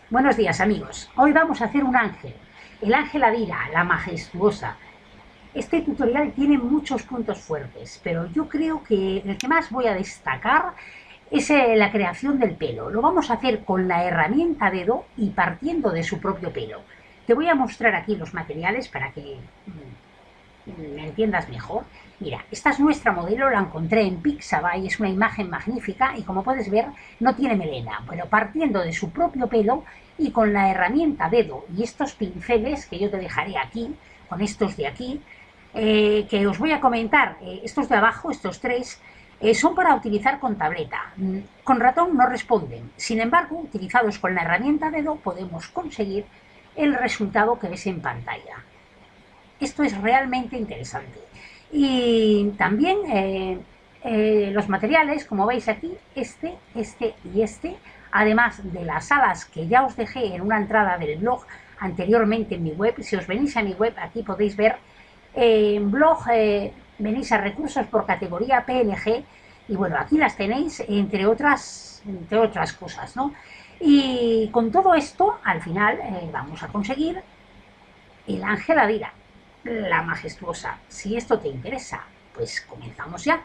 Buenos días amigos, hoy vamos a hacer un ángel, el ángel Adira, la majestuosa. Este tutorial tiene muchos puntos fuertes, pero yo creo que el que más voy a destacar es la creación del pelo. Lo vamos a hacer con la herramienta dedo y partiendo de su propio pelo. Te voy a mostrar aquí los materiales para que me entiendas mejor. Mira, esta es nuestra modelo, la encontré en Pixabay, es una imagen magnífica y como puedes ver no tiene melena. Bueno, partiendo de su propio pelo y con la herramienta dedo y estos pinceles que yo te dejaré aquí, con estos de aquí, que os voy a comentar, estos de abajo, estos tres, son para utilizar con tableta. Con ratón no responden, sin embargo, utilizados con la herramienta dedo podemos conseguir el resultado que ves en pantalla. Esto es realmente interesante. Y también los materiales, como veis aquí, este y este, además de las alas que ya os dejé en una entrada del blog anteriormente en mi web. Si os venís a mi web, aquí podéis ver en blog, venís a recursos por categoría PNG y bueno, aquí las tenéis entre otras cosas, ¿no? Y con todo esto, al final vamos a conseguir el ángel Adira, la majestuosa. Si esto te interesa, pues comenzamos ya.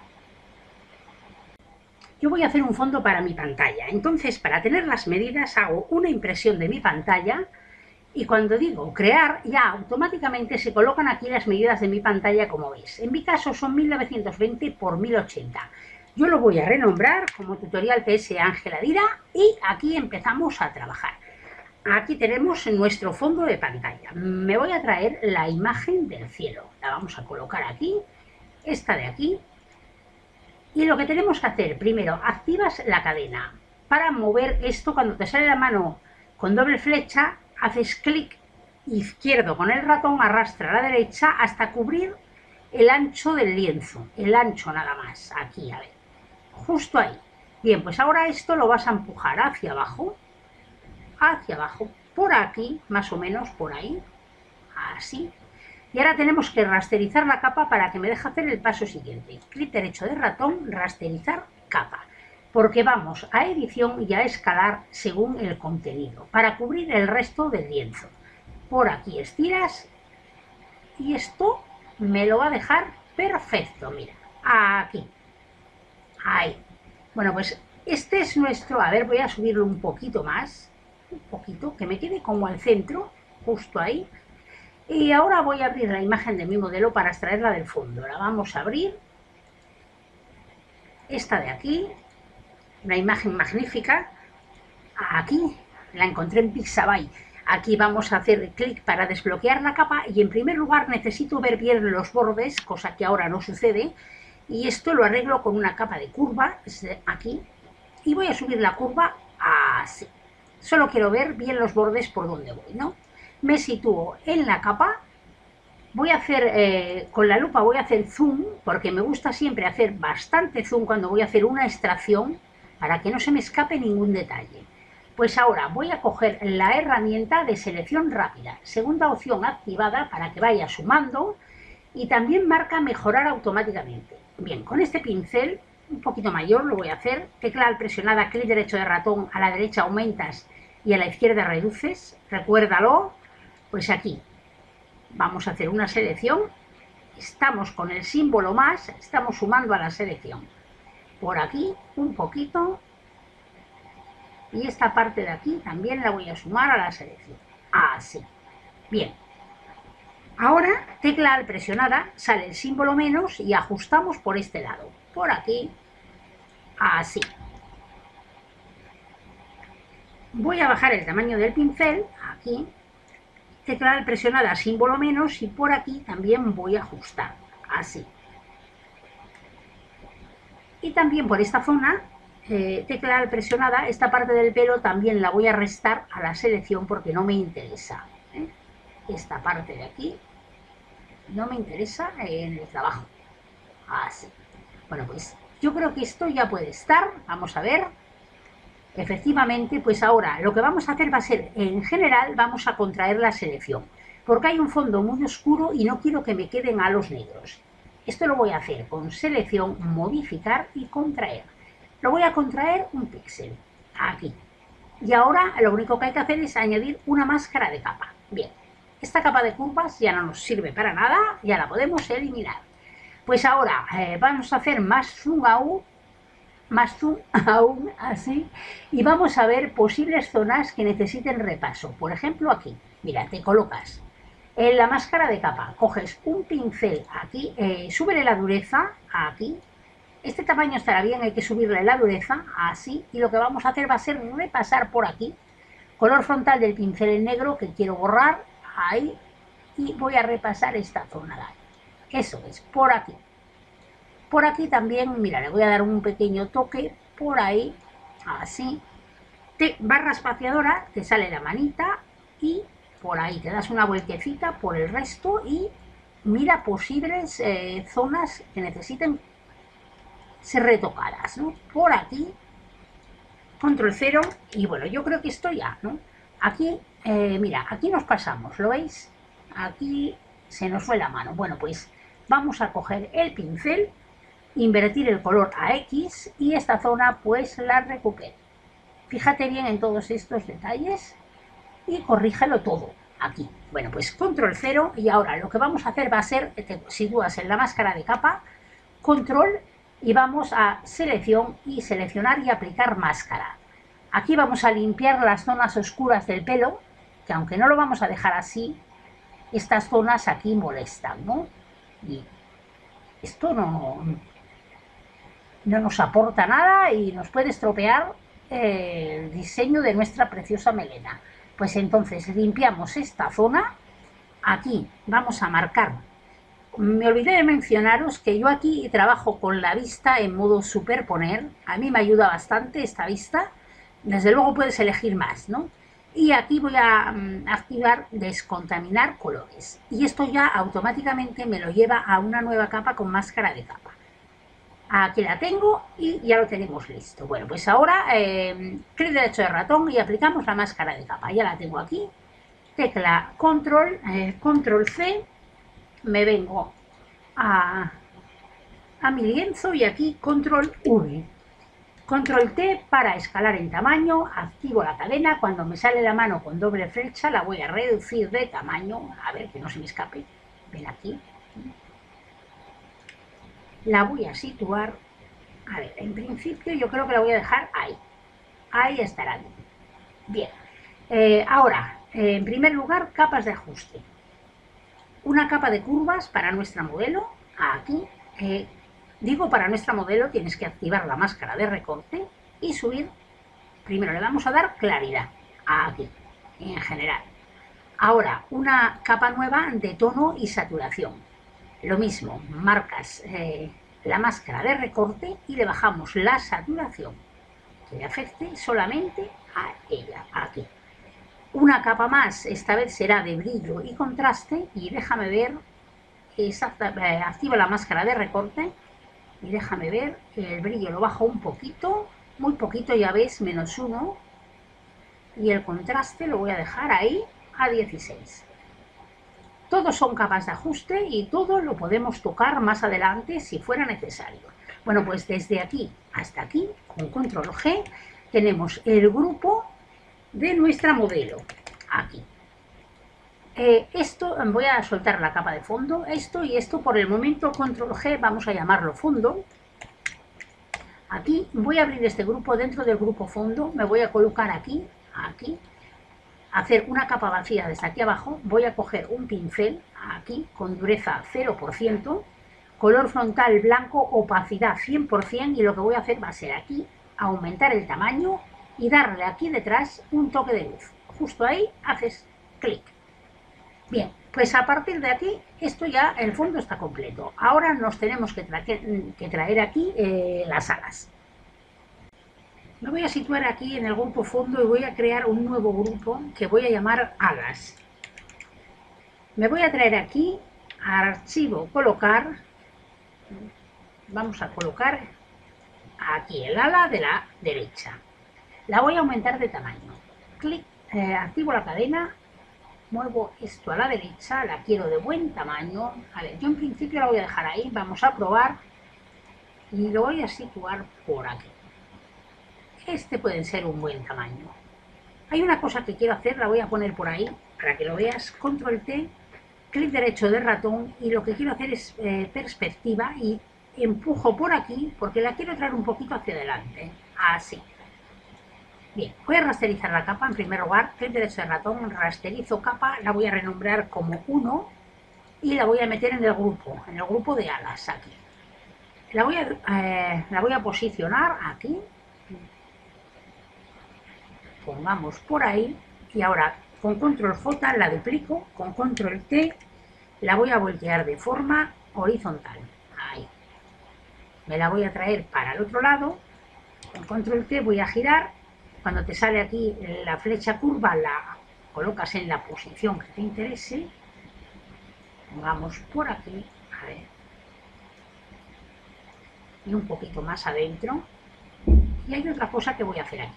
Yo voy a hacer un fondo para mi pantalla, entonces para tener las medidas hago una impresión de mi pantalla y cuando digo crear ya automáticamente se colocan aquí las medidas de mi pantalla como veis. En mi caso son 1920 por 1080. Yo lo voy a renombrar como tutorial PS Ángel Adira y aquí empezamos a trabajar. Aquí tenemos nuestro fondo de pantalla. Me voy a traer la imagen del cielo. La vamos a colocar aquí, esta de aquí. Y lo que tenemos que hacer, primero, activas la cadena. Para mover esto, cuando te sale la mano con doble flecha, haces clic izquierdo con el ratón, arrastra a la derecha hasta cubrir el ancho del lienzo. El ancho nada más, aquí, a ver. Justo ahí. Bien, pues ahora esto lo vas a empujar hacia abajo, por aquí, más o menos por ahí, así. Y ahora tenemos que rasterizar la capa para que me deje hacer el paso siguiente. Clic derecho de ratón, rasterizar capa. Porque vamos a edición y a escalar según el contenido, para cubrir el resto del lienzo. Por aquí estiras y esto me lo va a dejar perfecto, mira, aquí. Ahí. Bueno, pues este es nuestro, a ver, voy a subirlo un poquito más, un poquito, que me quede como al centro, justo ahí. Y ahora voy a abrir la imagen de mi modelo para extraerla del fondo. La vamos a abrir. Esta de aquí, una imagen magnífica. Aquí, la encontré en Pixabay. Aquí vamos a hacer clic para desbloquear la capa y en primer lugar necesito ver bien los bordes, cosa que ahora no sucede. Y esto lo arreglo con una capa de curva, aquí. Y voy a subir la curva así. Solo quiero ver bien los bordes por donde voy, ¿no? Me sitúo en la capa. Voy a hacer, con la lupa voy a hacer zoom, porque me gusta siempre hacer bastante zoom cuando voy a hacer una extracción, para que no se me escape ningún detalle. Pues ahora voy a coger la herramienta de selección rápida, segunda opción activada para que vaya sumando y también marca mejorar automáticamente. Bien, con este pincel un poquito mayor lo voy a hacer, tecla al presionada, clic derecho de ratón, a la derecha aumentas y a la izquierda reduces, recuérdalo, pues aquí vamos a hacer una selección, estamos con el símbolo más, estamos sumando a la selección. Por aquí un poquito y esta parte de aquí también la voy a sumar a la selección. Así. Bien. Ahora, tecla al presionada, sale el símbolo menos y ajustamos por este lado. Por aquí. Así. Voy a bajar el tamaño del pincel, aquí. Tecla presionada, símbolo menos y por aquí también voy a ajustar, así. Y también por esta zona, tecla presionada, esta parte del pelo también la voy a restar a la selección porque no me interesa. Esta parte de aquí no me interesa en el trabajo. Así. Bueno, pues yo creo que esto ya puede estar. Vamos a ver. Efectivamente, pues ahora lo que vamos a hacer va a ser, en general, vamos a contraer la selección, porque hay un fondo muy oscuro y no quiero que me queden halos negros. Esto lo voy a hacer con selección, modificar y contraer. Lo voy a contraer un píxel, aquí. Y ahora lo único que hay que hacer es añadir una máscara de capa. Bien, esta capa de curvas ya no nos sirve para nada, ya la podemos eliminar. Pues ahora vamos a hacer más zoom aún así, y vamos a ver posibles zonas que necesiten repaso. Por ejemplo aquí, mira, te colocas en la máscara de capa, coges un pincel aquí, súbele la dureza aquí, este tamaño estará bien, hay que subirle la dureza así, y lo que vamos a hacer va a ser repasar por aquí, color frontal del pincel en negro que quiero borrar, ahí, y voy a repasar esta zona de ahí. Eso es, por aquí. Por aquí también, mira, le voy a dar un pequeño toque por ahí, así. Barra espaciadora, te sale la manita y por ahí te das una vueltecita por el resto y mira posibles zonas que necesiten ser retocadas, ¿no? Por aquí, control 0 y bueno, yo creo que esto ya, ¿no? Aquí, mira, aquí nos pasamos, ¿lo veis? Aquí se nos fue la mano. Bueno, pues vamos a coger el pincel, invertir el color a X y esta zona pues la recupero. Fíjate bien en todos estos detalles y corrígelo todo aquí. Bueno, pues control 0 y ahora lo que vamos a hacer va a ser, te sitúas en la máscara de capa, control y vamos a selección y seleccionar y aplicar máscara. Aquí vamos a limpiar las zonas oscuras del pelo, que aunque no lo vamos a dejar así, estas zonas aquí molestan, ¿no? Y esto no nos aporta nada y nos puede estropear el diseño de nuestra preciosa melena. Pues entonces limpiamos esta zona, aquí vamos a marcar. Me olvidé de mencionaros que yo aquí trabajo con la vista en modo superponer, a mí me ayuda bastante esta vista, desde luego puedes elegir más, ¿no? Y aquí voy a activar descontaminar colores y esto ya automáticamente me lo lleva a una nueva capa con máscara de capa. Aquí la tengo y ya lo tenemos listo. Bueno, pues ahora clic derecho de ratón y aplicamos la máscara de capa. Ya la tengo aquí. Tecla control C. Me vengo a mi lienzo y aquí control V. Control T para escalar en tamaño. Activo la cadena. Cuando me sale la mano con doble flecha la voy a reducir de tamaño. A ver que no se me escape. Ven aquí. La voy a situar, a ver, en principio yo creo que la voy a dejar ahí, ahí estará bien. Ahora, en primer lugar, capas de ajuste. Una capa de curvas para nuestra modelo, aquí, digo para nuestra modelo tienes que activar la máscara de recorte y subir, primero le vamos a dar claridad, aquí, en general. Ahora, una capa nueva de tono y saturación. Lo mismo, marcas la máscara de recorte y le bajamos la saturación, que le afecte solamente a ella, aquí. Una capa más, esta vez será de brillo y contraste, y déjame ver, activa la máscara de recorte, y déjame ver, el brillo lo bajo un poquito, muy poquito, ya ves, -1, y el contraste lo voy a dejar ahí a 16. Todos son capas de ajuste y todo lo podemos tocar más adelante si fuera necesario. Bueno, pues desde aquí hasta aquí, con control G, tenemos el grupo de nuestra modelo. Aquí. Esto, voy a soltar la capa de fondo, esto y esto por el momento, control G, vamos a llamarlo fondo. Aquí voy a abrir este grupo, dentro del grupo fondo, me voy a colocar aquí, aquí. Hacer una capa vacía desde aquí abajo, voy a coger un pincel aquí con dureza 0%, color frontal blanco, opacidad 100% y lo que voy a hacer va a ser aquí aumentar el tamaño y darle aquí detrás un toque de luz. Justo ahí haces clic. Bien, pues a partir de aquí esto ya, el fondo está completo. Ahora nos tenemos que traer aquí las alas. Me voy a situar aquí en el grupo fondo y voy a crear un nuevo grupo que voy a llamar alas. Me voy a traer aquí, archivo, colocar, vamos a colocar aquí el ala de la derecha. La voy a aumentar de tamaño. Clic, activo la cadena, muevo esto a la derecha, la quiero de buen tamaño. A ver, yo en principio la voy a dejar ahí, vamos a probar y lo voy a situar por aquí. Este puede ser un buen tamaño. Hay una cosa que quiero hacer, la voy a poner por ahí para que lo veas. Control T, clic derecho del ratón, y lo que quiero hacer es perspectiva y empujo por aquí porque la quiero traer un poquito hacia adelante. Así. Bien, voy a rasterizar la capa en primer lugar. Clic derecho del ratón, rasterizo capa, la voy a renombrar como 1 y la voy a meter en el grupo de alas aquí. La voy a posicionar aquí. Pongamos por ahí y ahora con control J la duplico, con control T la voy a voltear de forma horizontal. Ahí. Me la voy a traer para el otro lado, con control T voy a girar. Cuando te sale aquí la flecha curva la colocas en la posición que te interese. Pongamos por aquí, a ver, y un poquito más adentro. Y hay otra cosa que voy a hacer aquí.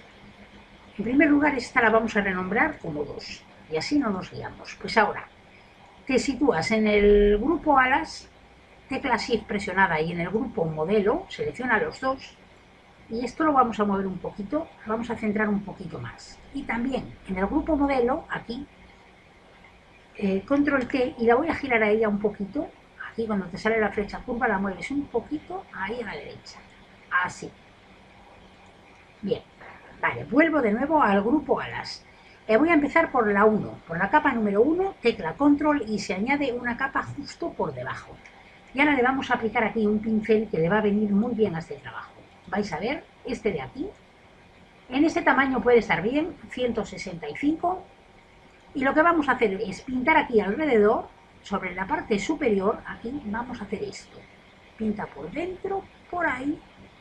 En primer lugar, esta la vamos a renombrar como 2 y así no nos guiamos. Pues ahora te sitúas en el grupo alas, tecla Shift presionada, y en el grupo modelo selecciona los dos y esto lo vamos a mover un poquito, lo vamos a centrar un poquito más. Y también en el grupo modelo, aquí, control T, y la voy a girar a ella un poquito. Aquí cuando te sale la flecha curva la mueves un poquito ahí a la derecha, así. Bien. Vale, vuelvo de nuevo al grupo alas. Voy a empezar por la 1, por la capa número 1, tecla control y se añade una capa justo por debajo. Y ahora le vamos a aplicar aquí un pincel que le va a venir muy bien a este trabajo. Vais a ver, este de aquí. En este tamaño puede estar bien, 165. Y lo que vamos a hacer es pintar aquí alrededor, sobre la parte superior, aquí vamos a hacer esto. Pinta por dentro, por ahí,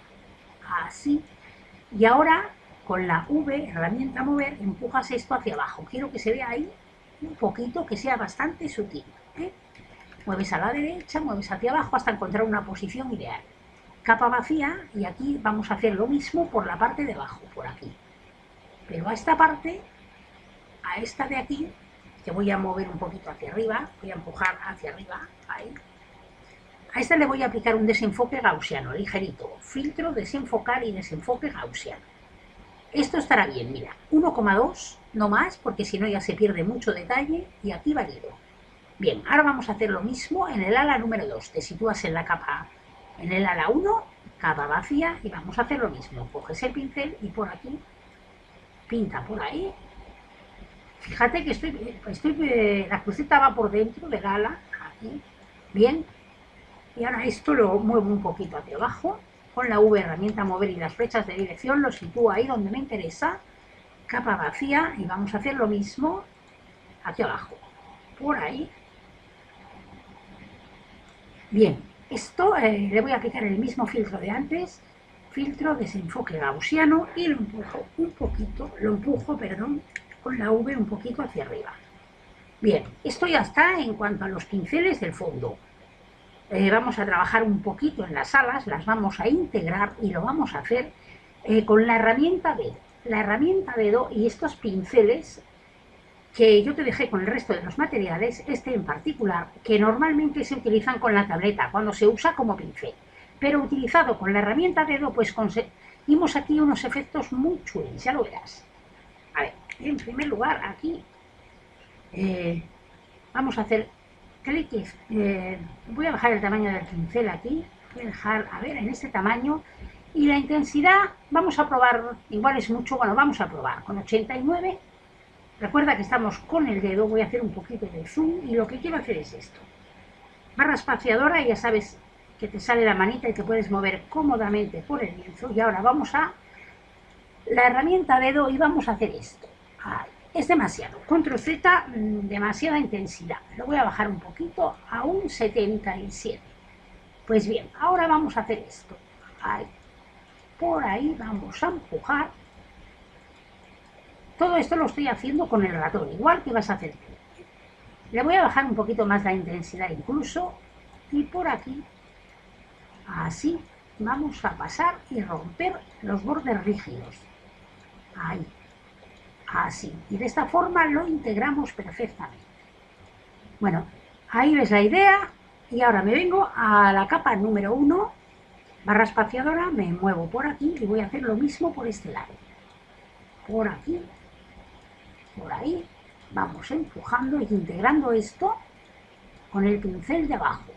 así. Y ahora con la V, herramienta mover, empujas esto hacia abajo. Quiero que se vea ahí un poquito, que sea bastante sutil. Mueves a la derecha, mueves hacia abajo hasta encontrar una posición ideal. Capa vacía, y aquí vamos a hacer lo mismo por la parte de abajo, por aquí. Pero a esta parte, a esta de aquí, que voy a mover un poquito hacia arriba, voy a empujar hacia arriba, ahí. A esta le voy a aplicar un desenfoque gaussiano, ligerito. Filtro, desenfocar y desenfoque gaussiano. Esto estará bien, mira, 1,2, no más, porque si no ya se pierde mucho detalle, y aquí valido. Bien, ahora vamos a hacer lo mismo en el ala número 2. Te sitúas en la capa, en el ala 1, capa vacía, y vamos a hacer lo mismo. Coges el pincel y por aquí, pinta por ahí. Fíjate que la cruceta va por dentro del ala, aquí, bien. Y ahora esto lo muevo un poquito hacia abajo. Con la V, herramienta mover y las flechas de dirección, lo sitúo ahí donde me interesa. Capa vacía, y vamos a hacer lo mismo aquí abajo, por ahí. Bien, esto le voy a aplicar el mismo filtro de antes, filtro desenfoque gaussiano, y lo empujo un poquito, con la V un poquito hacia arriba. Bien, esto ya está en cuanto a los pinceles del fondo. Vamos a trabajar un poquito en las alas, las vamos a integrar y lo vamos a hacer con la herramienta dedo. La herramienta dedo y estos pinceles que yo te dejé con el resto de los materiales, este en particular, que normalmente se utilizan con la tableta cuando se usa como pincel, pero utilizado con la herramienta dedo, pues conseguimos aquí unos efectos muy chulos, ya lo verás. A ver, en primer lugar aquí vamos a hacer clics, voy a bajar el tamaño del pincel aquí, voy a dejar, a ver, en este tamaño, y la intensidad vamos a probar, igual es mucho, bueno, vamos a probar con 89. Recuerda que estamos con el dedo, voy a hacer un poquito de zoom y lo que quiero hacer es esto. Barra espaciadora, y ya sabes que te sale la manita y te puedes mover cómodamente por el lienzo. Y ahora vamos a la herramienta dedo y vamos a hacer esto. Ahí. Es demasiado. Control Z, demasiada intensidad. Lo voy a bajar un poquito a un 77. Pues bien, ahora vamos a hacer esto. Ahí. Por ahí vamos a empujar. Todo esto lo estoy haciendo con el ratón, igual que vas a hacer tú. Le voy a bajar un poquito más la intensidad incluso, y por aquí, así, vamos a pasar y romper los bordes rígidos. Ahí, así. Y de esta forma lo integramos perfectamente. Bueno, ahí ves la idea, y ahora me vengo a la capa número 1, barra espaciadora, me muevo por aquí y voy a hacer lo mismo por este lado. Por aquí. por ahí, vamos empujando e integrando esto con el pincel de abajo.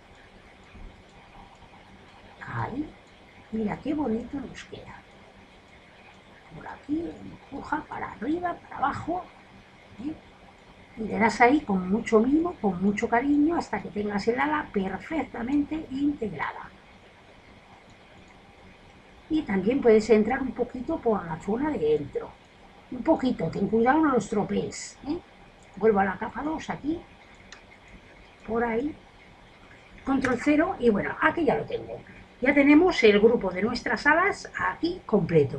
Ahí, mira qué bonito nos queda. Por aquí, empuja para arriba, para abajo, ¿eh? Y le das ahí con mucho mimo, con mucho cariño, hasta que tengas el ala perfectamente integrada. Y también puedes entrar un poquito por la zona de dentro. Un poquito, ten cuidado, no lo estropees, ¿eh? Vuelvo a la capa 2 aquí, por ahí, control 0 y bueno, aquí ya lo tengo. Ya tenemos el grupo de nuestras alas aquí completo.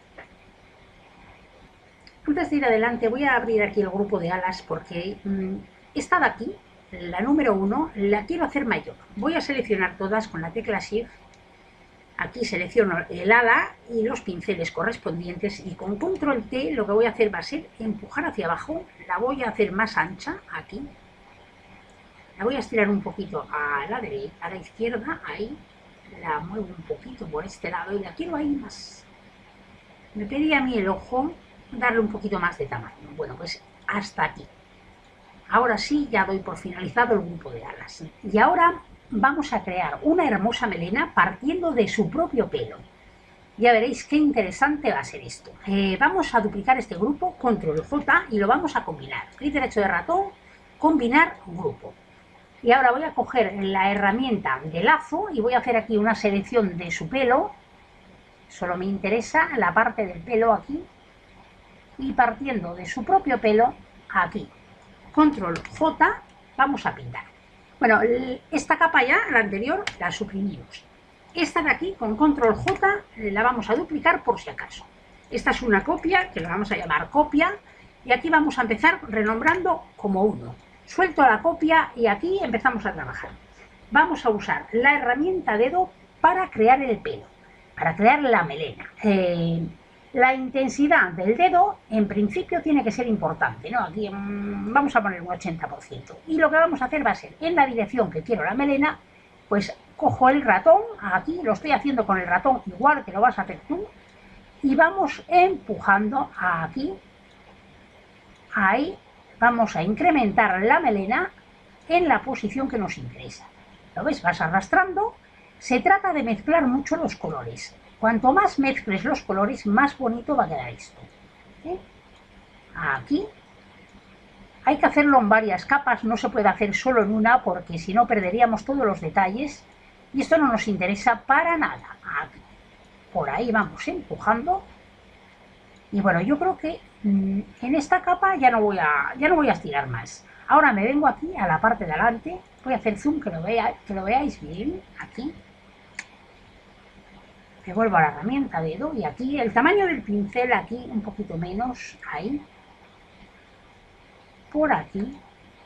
Antes de ir adelante voy a abrir aquí el grupo de alas porque esta de aquí, la número 1, la quiero hacer mayor. Voy a seleccionar todas con la tecla Shift. Aquí selecciono el ala y los pinceles correspondientes y con control T lo que voy a hacer va a ser empujar hacia abajo. La voy a hacer más ancha aquí. La voy a estirar un poquito a la derecha, a la izquierda, ahí. La muevo un poquito por este lado y la quiero ahí más. Me pedía a mí el ojo darle un poquito más de tamaño. Bueno, pues hasta aquí. Ahora sí, ya doy por finalizado el grupo de alas. Y ahora vamos a crear una hermosa melena partiendo de su propio pelo. Ya veréis qué interesante va a ser esto. Vamos a duplicar este grupo, control J, y lo vamos a combinar. Clic derecho de ratón, combinar grupo. Y ahora voy a coger la herramienta de lazo y voy a hacer aquí una selección de su pelo. Solo me interesa la parte del pelo aquí. Y partiendo de su propio pelo, aquí. Control J, vamos a pintar. Bueno, esta capa ya, la anterior, la suprimimos. Esta de aquí, con control J, la vamos a duplicar por si acaso. Esta es una copia, que la vamos a llamar copia. Y aquí vamos a empezar renombrando como 1. Suelto la copia y aquí empezamos a trabajar. Vamos a usar la herramienta dedo para crear el pelo, para crear la melena. La intensidad del dedo en principio tiene que ser importante, ¿no? Aquí vamos a poner un 80%. Y lo que vamos a hacer va a ser, en la dirección que quiero la melena, pues cojo el ratón, aquí lo estoy haciendo con el ratón igual que lo vas a hacer tú, y vamos empujando aquí, ahí. Vamos a incrementar la melena en la posición que nos interesa. ¿Lo ves? Vas arrastrando. Se trata de mezclar mucho los colores. Cuanto más mezcles los colores, más bonito va a quedar esto. ¿Eh? Aquí. Hay que hacerlo en varias capas, no se puede hacer solo en una porque si no perderíamos todos los detalles. Y esto no nos interesa para nada. Aquí. Por ahí vamos empujando. Y bueno, yo creo que en esta capa ya no voy a estirar más. Ahora me vengo aquí a la parte de adelante, voy a hacer zoom que lo veáis bien, aquí. Me vuelvo a la herramienta dedo y aquí el tamaño del pincel, aquí un poquito menos, ahí. Por aquí.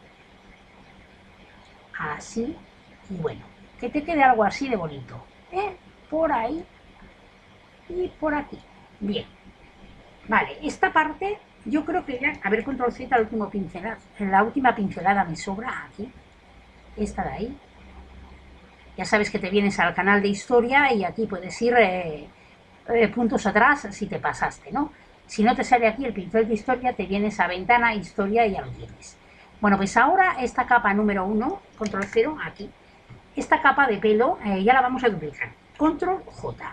Así. Y bueno, que te quede algo así de bonito. Por ahí y por aquí. Bien. Vale, esta parte yo creo que ya, a ver, control Z, la última pincelada me sobra aquí, esta de ahí. Ya sabes que te vienes al canal de historia y aquí puedes ir puntos atrás si te pasaste, ¿no? Si no te sale aquí el pincel de historia, te vienes a ventana, historia y ya lo tienes. Bueno, pues ahora esta capa número 1, control 0, aquí, esta capa de pelo ya la vamos a duplicar. Control J.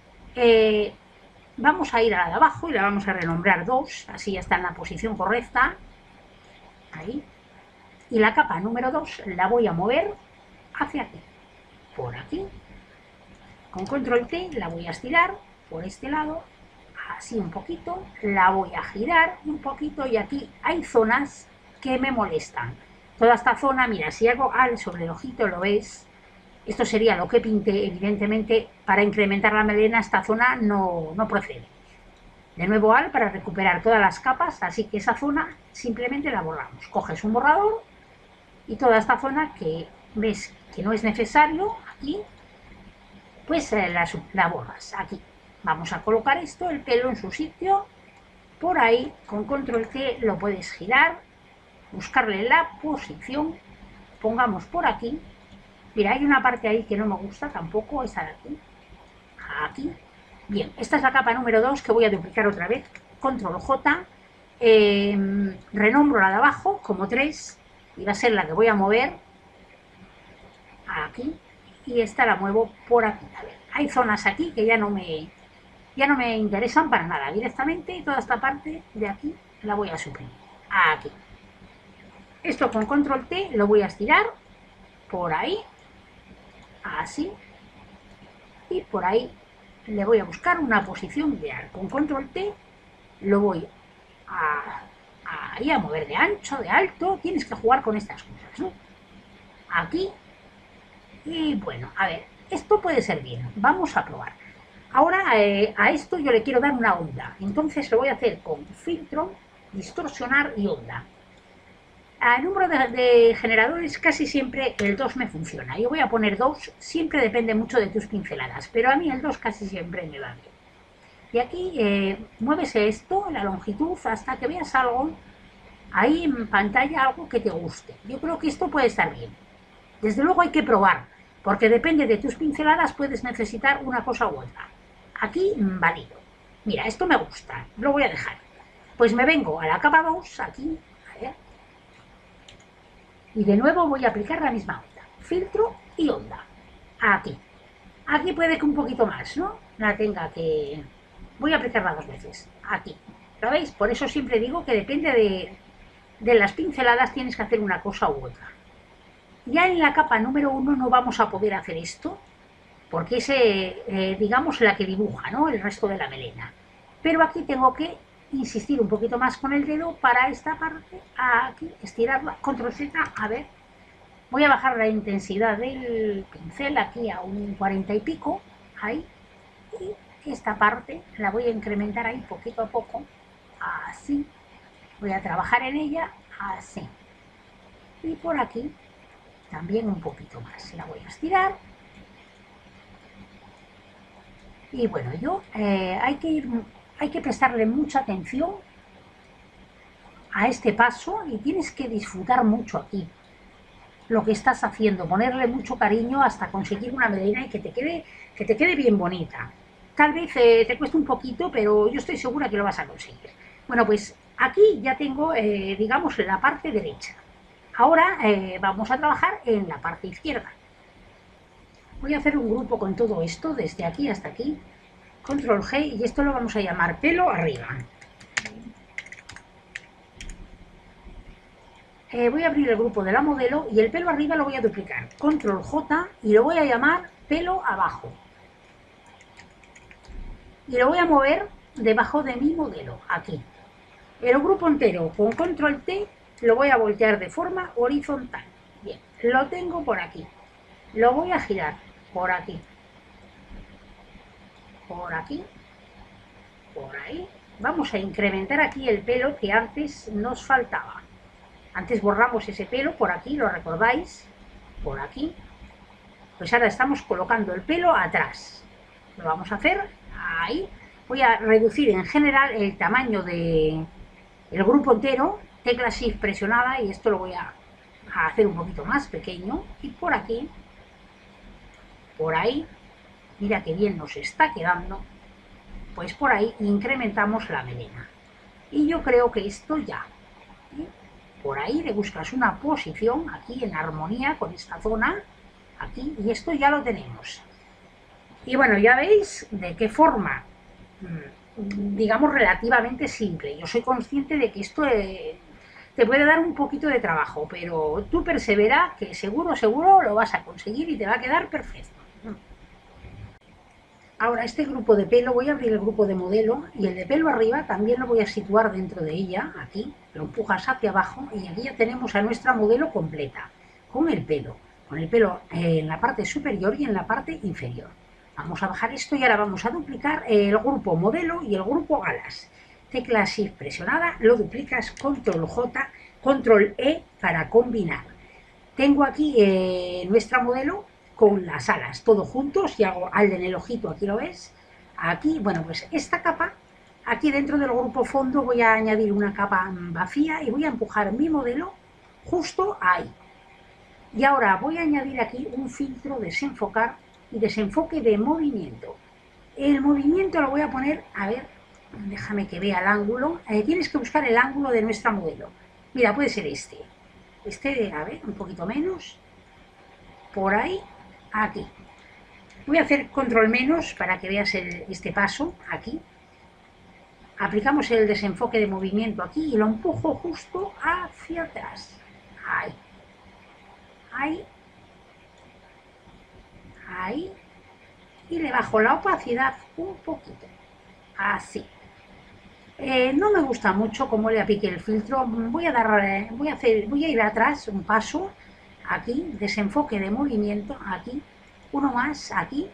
Vamos a ir a la de abajo y la vamos a renombrar 2, así ya está en la posición correcta. Ahí. Y la capa número 2 la voy a mover hacia aquí. Por aquí. Con control T la voy a estirar por este lado, así un poquito. La voy a girar un poquito y aquí hay zonas que me molestan. Toda esta zona, mira, si hago al sobre el ojito, lo ves. Esto sería lo que pinté, evidentemente, para incrementar la melena, esta zona no procede. De nuevo al para recuperar todas las capas, así que esa zona simplemente la borramos. Coges un borrador y toda esta zona que ves que no es necesario, aquí, pues la borras. Aquí vamos a colocar esto, el pelo en su sitio, por ahí, con control T lo puedes girar, buscarle la posición, pongamos por aquí. Mira, hay una parte ahí que no me gusta tampoco, esa de aquí. Aquí. Bien, esta es la capa número 2 que voy a duplicar otra vez. Control J. renombro la de abajo como 3 y va a ser la que voy a mover aquí, y esta la muevo por aquí. A ver, hay zonas aquí que ya no me interesan para nada. Directamente toda esta parte de aquí la voy a suprimir. Aquí. Esto con control T lo voy a estirar por ahí, así, y por ahí le voy a buscar una posición ideal. Con control T lo voy a mover de ancho, de alto. Tienes que jugar con estas cosas, ¿no? Aquí. Y bueno, a ver, esto puede ser bien. Vamos a probar. Ahora a esto yo le quiero dar una onda. Entonces lo voy a hacer con filtro, distorsionar y onda. Al número de generadores casi siempre el 2 me funciona. Yo voy a poner 2, siempre depende mucho de tus pinceladas, pero a mí el 2 casi siempre me va bien. Y aquí muévese esto, la longitud, hasta que veas algo, ahí en pantalla, algo que te guste. Yo creo que esto puede estar bien. Desde luego hay que probar, porque depende de tus pinceladas, puedes necesitar una cosa u otra. Aquí, válido. Mira, esto me gusta, lo voy a dejar. Pues me vengo a la capa 2, aquí, a ver, y de nuevo voy a aplicar la misma onda. Filtro y onda. Aquí. Aquí puede que un poquito más, ¿no? La tenga que... Voy a aplicarla 2 veces. Aquí. ¿Lo veis? Por eso siempre digo que depende de las pinceladas, tienes que hacer una cosa u otra. Ya en la capa número 1 no vamos a poder hacer esto, porque es, digamos, la que dibuja, ¿no?, el resto de la melena. Pero aquí tengo que insistir un poquito más con el dedo para esta parte, aquí, estirarla, control Z, a ver, voy a bajar la intensidad del pincel aquí a un 40 y pico, ahí, y esta parte la voy a incrementar ahí poquito a poco, así, voy a trabajar en ella, así, y por aquí también un poquito más, la voy a estirar. Y bueno, hay que prestarle mucha atención a este paso y tienes que disfrutar mucho aquí lo que estás haciendo, ponerle mucho cariño hasta conseguir una melena y que te quede bien bonita. Tal vez te cueste un poquito, pero yo estoy segura que lo vas a conseguir. Bueno, pues aquí ya tengo, digamos, la parte derecha. Ahora vamos a trabajar en la parte izquierda. Voy a hacer un grupo con todo esto, desde aquí hasta aquí. Control G, y esto lo vamos a llamar pelo arriba. Voy a abrir el grupo de la modelo y el pelo arriba lo voy a duplicar. Control J y lo voy a llamar pelo abajo. Y lo voy a mover debajo de mi modelo, aquí. El grupo entero con Control T lo voy a voltear de forma horizontal. Bien, lo tengo por aquí. Lo voy a girar por aquí. Por aquí. Por ahí. Vamos a incrementar aquí el pelo que antes nos faltaba. Antes borramos ese pelo por aquí, ¿lo recordáis? Por aquí. Pues ahora estamos colocando el pelo atrás. Lo vamos a hacer ahí. Voy a reducir en general el tamaño del grupo entero, tecla Shift presionada, y esto lo voy a hacer un poquito más pequeño. Y por aquí, por ahí, mira qué bien nos está quedando. Pues por ahí incrementamos la melena. Y yo creo que esto ya. Por ahí le buscas una posición aquí en armonía con esta zona, aquí, y esto ya lo tenemos. Y bueno, ya veis de qué forma, digamos, relativamente simple. Yo soy consciente de que esto te puede dar un poquito de trabajo, pero tú persevera, que seguro lo vas a conseguir y te va a quedar perfecto. Ahora este grupo de pelo, voy a abrir el grupo de modelo, y el de pelo arriba también lo voy a situar dentro de ella, aquí, lo empujas hacia abajo y aquí ya tenemos a nuestra modelo completa, con el pelo en la parte superior y en la parte inferior. Vamos a bajar esto y ahora vamos a duplicar el grupo modelo y el grupo alas. Tecla Shift presionada, lo duplicas, Control J, Control E para combinar. Tengo aquí nuestra modelo con las alas, todos juntos, y hago alde en el ojito, aquí lo ves, aquí, bueno, pues esta capa, aquí dentro del grupo fondo voy a añadir una capa vacía y voy a empujar mi modelo justo ahí. Y ahora voy a añadir aquí un filtro desenfocar y desenfoque de movimiento. El movimiento lo voy a poner, a ver, Déjame que vea el ángulo. Tienes que buscar el ángulo de nuestra modelo. Mira, puede ser este. Este, a ver, un poquito menos. Por ahí, aquí. Voy a hacer control menos para que veas este paso, aquí. Aplicamos el desenfoque de movimiento aquí y lo empujo justo hacia atrás. Ahí. Ahí. Ahí. Y le bajo la opacidad un poquito. Así. No me gusta mucho cómo le aplique el filtro. Voy a ir atrás un paso. Aquí. Desenfoque de movimiento. Aquí. Uno más. Aquí.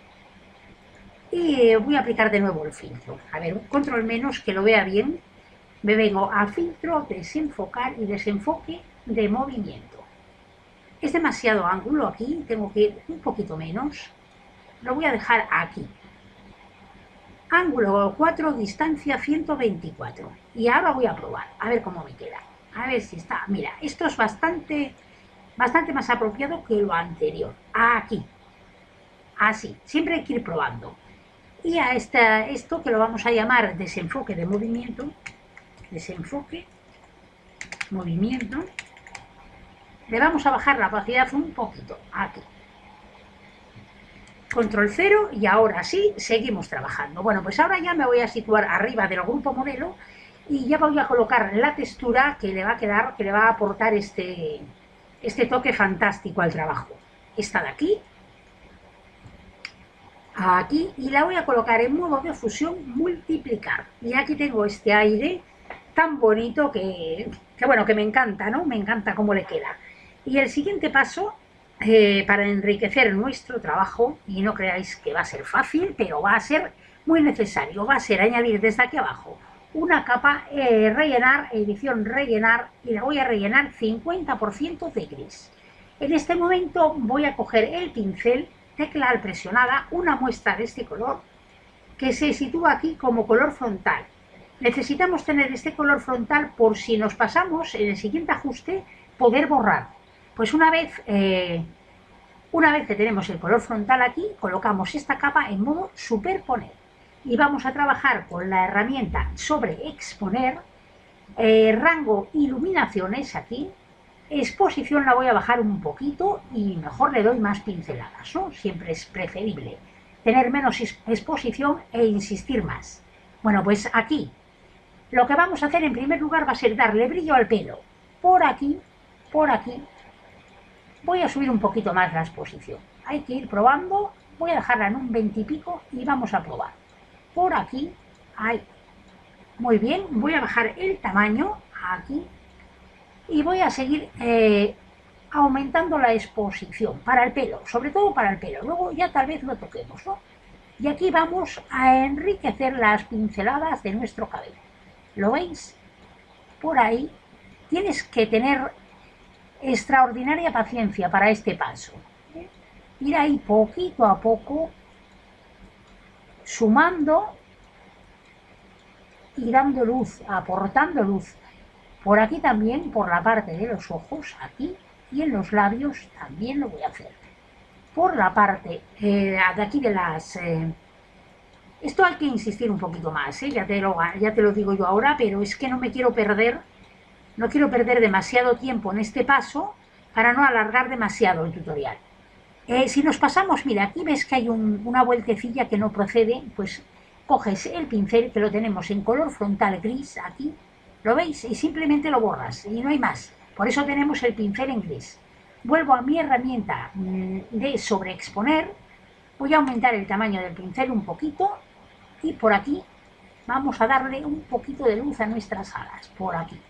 Y voy a aplicar de nuevo el filtro. A ver, un control menos que lo vea bien. Me vengo a filtro, desenfocar y desenfoque de movimiento. Es demasiado ángulo aquí, tengo que ir un poquito menos. Lo voy a dejar aquí. Ángulo 4, distancia 124. Y ahora voy a probar, a ver cómo me queda. A ver si está. Mira, esto es bastante más apropiado que lo anterior. Aquí. Así, siempre hay que ir probando. Y a esto que lo vamos a llamar desenfoque de movimiento, desenfoque, movimiento, le vamos a bajar la opacidad un poquito, aquí. Control 0 y ahora sí, seguimos trabajando. Bueno, pues ahora ya me voy a situar arriba del grupo modelo y ya voy a colocar la textura que le va a quedar, que le va a aportar este toque fantástico al trabajo. Esta de aquí. Aquí, y la voy a colocar en modo de fusión multiplicar. Y aquí tengo este aire tan bonito que bueno, que me encanta, ¿no? Me encanta cómo le queda. Y el siguiente paso, para enriquecer nuestro trabajo, y no creáis que va a ser fácil, pero va a ser muy necesario, va a ser añadir desde aquí abajo una capa, rellenar, edición rellenar, y la voy a rellenar 50% de gris. En este momento voy a coger el pincel, tecla al presionada, una muestra de este color que se sitúa aquí como color frontal. Necesitamos tener este color frontal por si nos pasamos en el siguiente ajuste poder borrar. Pues una vez que tenemos el color frontal aquí, colocamos esta capa en modo superponer y vamos a trabajar con la herramienta sobre exponer, rango iluminaciones aquí. Exposición la voy a bajar un poquito y mejor le doy más pinceladas, ¿no? Siempre es preferible tener menos exposición e insistir más. Bueno, pues aquí lo que vamos a hacer en primer lugar va a ser darle brillo al pelo. Por aquí, por aquí. Voy a subir un poquito más la exposición. Hay que ir probando. Voy a dejarla en un 20 y pico y vamos a probar. Por aquí, ahí. Muy bien, voy a bajar el tamaño aquí. Y voy a seguir aumentando la exposición para el pelo, sobre todo para el pelo. Luego ya tal vez lo toquemos, ¿no? Y aquí vamos a enriquecer las pinceladas de nuestro cabello. ¿Lo veis? Por ahí. Tienes que tener extraordinaria paciencia para este paso. Ir ahí poquito a poco, sumando y dando luz, aportando luz. Por aquí también, por la parte de los ojos, aquí, y en los labios también lo voy a hacer. Por la parte de aquí de las... esto hay que insistir un poquito más, ya te lo digo yo ahora, pero es que no quiero perder demasiado tiempo en este paso para no alargar demasiado el tutorial. Si nos pasamos, mira, aquí ves que hay una vueltecilla que no procede, pues coges el pincel que lo tenemos en color frontal gris, aquí, ¿lo veis? Y simplemente lo borras y no hay más. Por eso tenemos el pincel en gris. Vuelvo a mi herramienta de sobreexponer. Voy a aumentar el tamaño del pincel un poquito y por aquí vamos a darle un poquito de luz a nuestras alas. Por aquí.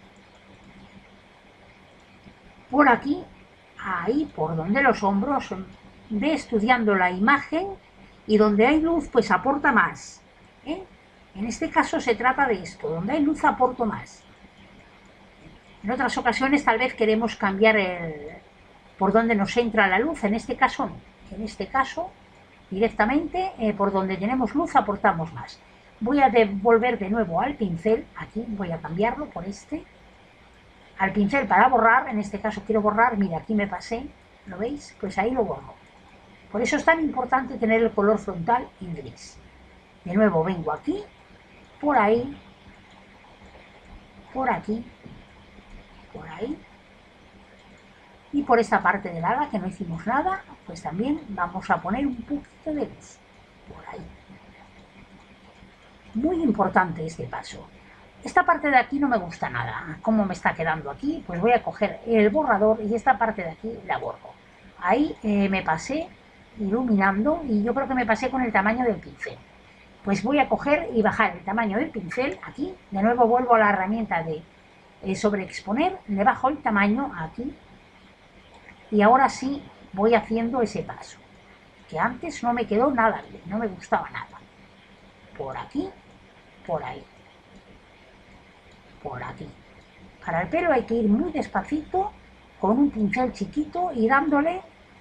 Por aquí, ahí, por donde los hombros, ve estudiando la imagen y donde hay luz pues aporta más. En este caso se trata de esto, donde hay luz aporto más. En otras ocasiones tal vez queremos cambiar por donde nos entra la luz, en este caso no. En este caso, directamente por donde tenemos luz aportamos más. Voy a volver de nuevo al pincel, aquí voy a cambiarlo por este. Al pincel para borrar, en este caso quiero borrar, mira, aquí me pasé, ¿lo veis? Pues ahí lo borro. Por eso es tan importante tener el color frontal en gris. De nuevo vengo aquí por ahí, por aquí, por ahí. Y por esta parte del ala que no hicimos nada, pues también vamos a poner un poquito de luz, por ahí. Muy importante este paso. Esta parte de aquí no me gusta nada. ¿Cómo me está quedando aquí? Pues voy a coger el borrador y esta parte de aquí la borro. Ahí me pasé iluminando y yo creo que me pasé con el tamaño del pincel. Pues voy a coger y bajar el tamaño del pincel aquí. De nuevo vuelvo a la herramienta de sobreexponer, le bajo el tamaño aquí y ahora sí voy haciendo ese paso. Que antes no me quedó nada bien, no me gustaba nada. Por aquí, por ahí. Por aquí. Para el pelo hay que ir muy despacito, con un pincel chiquito y dándole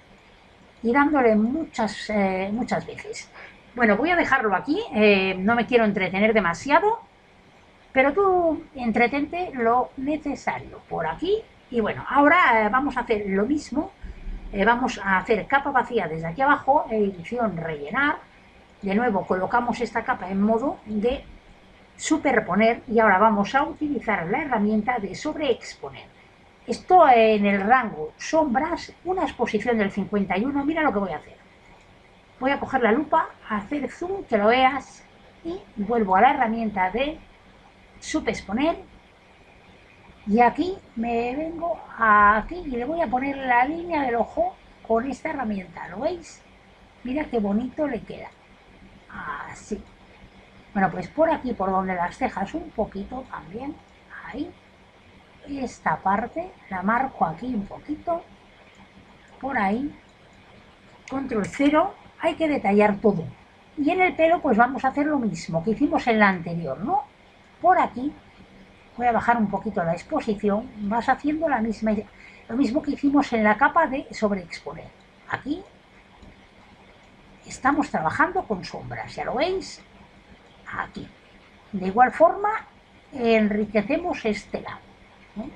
muchas veces. Bueno, voy a dejarlo aquí, no me quiero entretener demasiado, pero tú entretente lo necesario por aquí. Y bueno, ahora vamos a hacer lo mismo, vamos a hacer capa vacía desde aquí abajo, edición rellenar. De nuevo colocamos esta capa en modo de superponer y ahora vamos a utilizar la herramienta de sobreexponer. Esto en el rango sombras, una exposición del 51, mira lo que voy a hacer. Voy a coger la lupa, hacer zoom, que lo veas, y vuelvo a la herramienta de subexponer y aquí me vengo aquí y le voy a poner la línea del ojo con esta herramienta, ¿lo veis? Mira qué bonito le queda, así. Bueno, pues por aquí, por donde las cejas un poquito también, ahí, esta parte, la marco aquí un poquito, por ahí, control 0, hay que detallar todo. Y en el pelo pues vamos a hacer lo mismo que hicimos en la anterior, ¿no? Por aquí, voy a bajar un poquito la exposición, vas haciendo lo mismo que hicimos en la capa de sobreexponer. Aquí, estamos trabajando con sombras, ¿ya lo veis? Aquí. De igual forma enriquecemos este lado, ¿eh?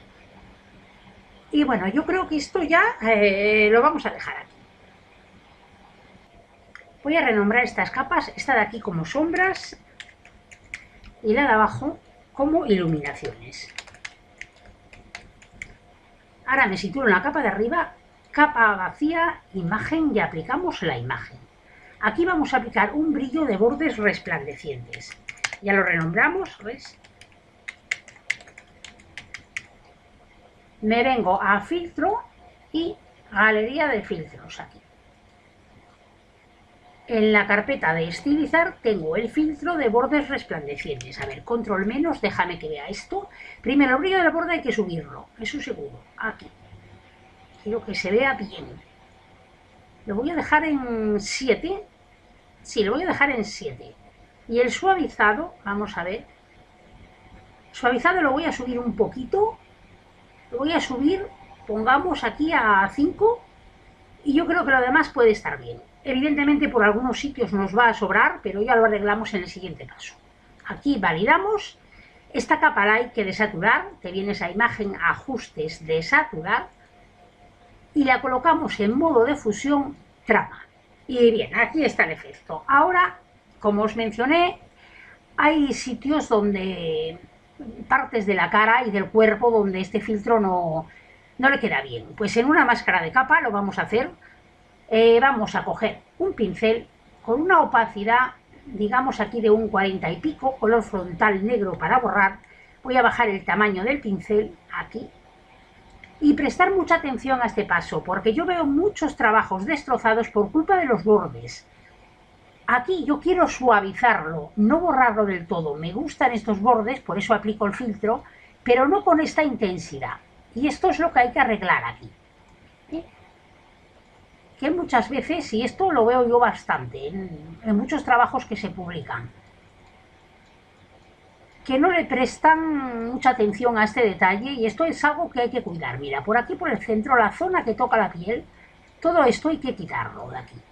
Y bueno, yo creo que esto ya lo vamos a dejar aquí. Voy a renombrar estas capas, esta de aquí como sombras y la de abajo como iluminaciones. Ahora me sitúo en la capa de arriba, capa vacía, imagen, y aplicamos la imagen. Aquí vamos a aplicar un brillo de bordes resplandecientes. Ya lo renombramos, ¿ves? Me vengo a filtro y galería de filtros aquí. En la carpeta de estilizar tengo el filtro de bordes resplandecientes. A ver, control menos, déjame que vea esto. Primero, el brillo del borde hay que subirlo, eso seguro. Aquí. Quiero que se vea bien. Lo voy a dejar en 7. Sí, lo voy a dejar en 7. Y el suavizado, vamos a ver. Suavizado lo voy a subir un poquito. Lo voy a subir, pongamos aquí a 5. Y yo creo que lo demás puede estar bien. Evidentemente por algunos sitios nos va a sobrar, pero ya lo arreglamos en el siguiente paso. Aquí validamos. Esta capa la hay que desaturar. Te vienes a imagen, ajustes, desaturar. Y la colocamos en modo de fusión trama. Y bien, aquí está el efecto. Ahora, como os mencioné, hay sitios donde, partes de la cara y del cuerpo donde este filtro no le queda bien. Pues en una máscara de capa lo vamos a hacer. Vamos a coger un pincel con una opacidad, digamos aquí de un 40 y pico, color frontal negro para borrar. Voy a bajar el tamaño del pincel aquí. Y prestar mucha atención a este paso, porque yo veo muchos trabajos destrozados por culpa de los bordes. Aquí yo quiero suavizarlo, no borrarlo del todo. Me gustan estos bordes, por eso aplico el filtro, pero no con esta intensidad. Y esto es lo que hay que arreglar aquí. Que muchas veces, y esto lo veo yo bastante, en muchos trabajos que se publican, que no le prestan mucha atención a este detalle, y esto es algo que hay que cuidar. Mira, por aquí por el centro, la zona que toca la piel, todo esto hay que quitarlo de aquí.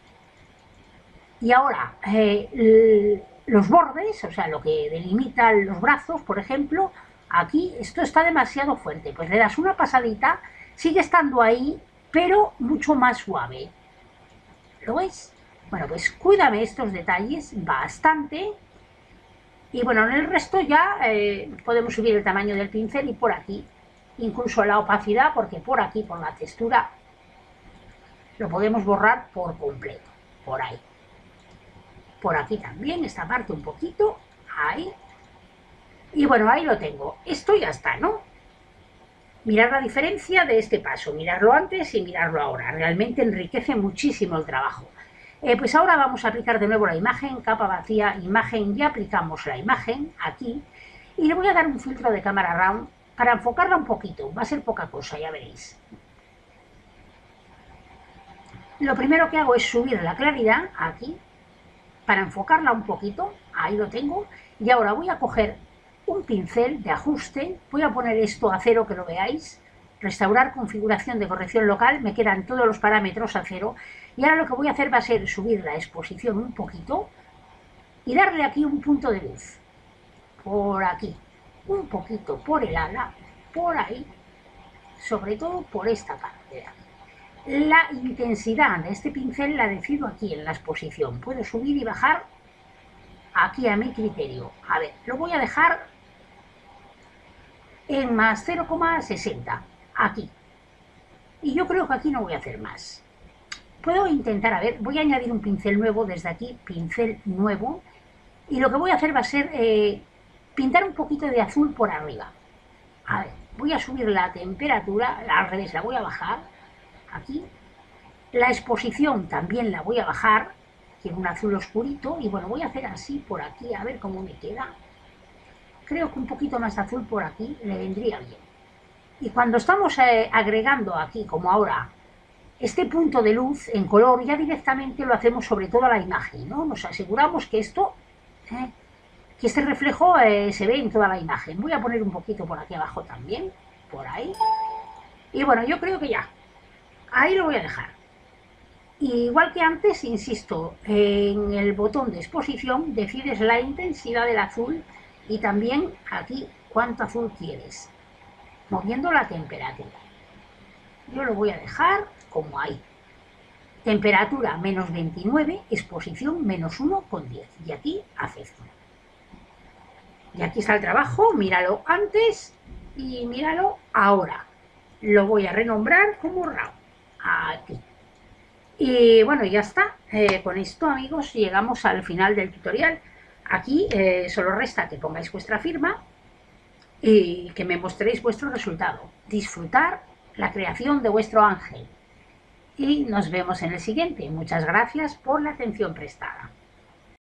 Y ahora, los bordes, o sea, lo que delimita los brazos, por ejemplo, aquí esto está demasiado fuerte, pues le das una pasadita, sigue estando ahí, pero mucho más suave. ¿Lo veis? Bueno, pues cuídame estos detalles bastante. Y bueno, en el resto ya podemos subir el tamaño del pincel y por aquí, incluso la opacidad, porque por aquí, por la textura, lo podemos borrar por completo, por ahí. Por aquí también, esta parte un poquito, ahí. Y bueno, ahí lo tengo. Esto ya está, ¿no? Mirar la diferencia de este paso, mirarlo antes y mirarlo ahora. Realmente enriquece muchísimo el trabajo. Pues ahora vamos a aplicar de nuevo la imagen, capa vacía, imagen, ya aplicamos la imagen aquí y le voy a dar un filtro de cámara round para enfocarla un poquito, va a ser poca cosa, ya veréis. Lo primero que hago es subir la claridad aquí para enfocarla un poquito, ahí lo tengo, y ahora voy a coger un pincel de ajuste, voy a poner esto a 0 que lo veáis, restaurar configuración de corrección local, me quedan todos los parámetros a 0 y ahora lo que voy a hacer va a ser subir la exposición un poquito y darle aquí un punto de luz, por aquí, un poquito por el ala, por ahí, sobre todo por esta parte de aquí. La intensidad de este pincel la decido aquí en la exposición, puedo subir y bajar aquí a mi criterio. A ver, lo voy a dejar en más 0,60, aquí. Y yo creo que aquí no voy a hacer más. Puedo intentar, a ver, voy a añadir un pincel nuevo desde aquí, pincel nuevo, y lo que voy a hacer va a ser pintar un poquito de azul por arriba. A ver, voy a subir la temperatura, al revés, la voy a bajar, aquí. La exposición también la voy a bajar, quiero un azul oscurito, y bueno, voy a hacer así por aquí, a ver cómo me queda. Creo que un poquito más azul por aquí le vendría bien. Y cuando estamos agregando aquí, como ahora, este punto de luz en color, ya directamente lo hacemos sobre toda la imagen, ¿no? Nos aseguramos que esto, que este reflejo se ve en toda la imagen. Voy a poner un poquito por aquí abajo también, por ahí. Y bueno, yo creo que ya, ahí lo voy a dejar. Igual que antes, insisto, en el botón de exposición decides la intensidad del azul y también aquí cuánto azul quieres, moviendo la temperatura. Yo lo voy a dejar como ahí. Temperatura menos 29, exposición menos 1,10. Y aquí hace 0. Y aquí está el trabajo, míralo antes y míralo ahora. Lo voy a renombrar como RAW. Aquí. Y bueno, ya está. Con esto, amigos, llegamos al final del tutorial. Aquí solo resta que pongáis vuestra firma y que me mostréis vuestro resultado. Disfrutar la creación de vuestro ángel. Y nos vemos en el siguiente. Muchas gracias por la atención prestada.